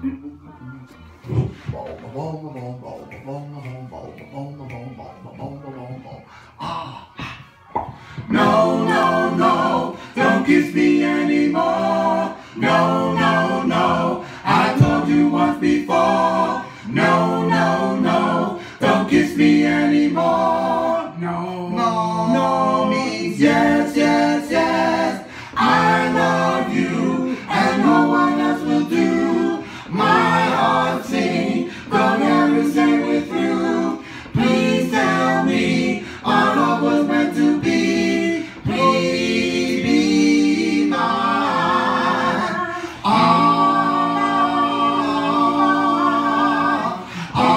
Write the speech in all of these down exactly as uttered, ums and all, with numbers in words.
No, no, no, don't kiss me anymore. No, no, no, I told you once before. No, no, no, don't kiss me anymore. No, no, no means yes, yes, yes. I love you, and no one else will do. My heart sings, don't ever say we're through. Please tell me our love was meant to be. Please be mine. Ah, ah, ah,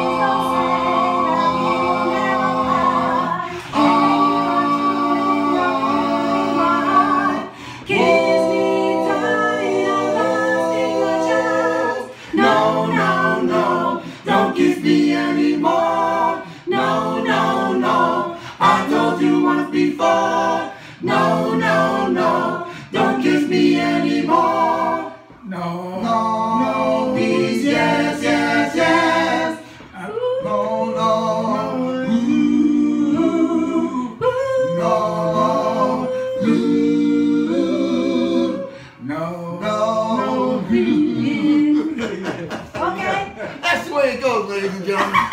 ah. Kiss me tight, I'm asking a chance. No, no, no, don't kiss me anymore. No, no, no, I told you once before. No, no, no, don't kiss me anymore. No, no, no, please, yes, yes, yes. No, no, ooh, no, ooh, no, no, Okay. That's the way it goes, ladies and gentlemen.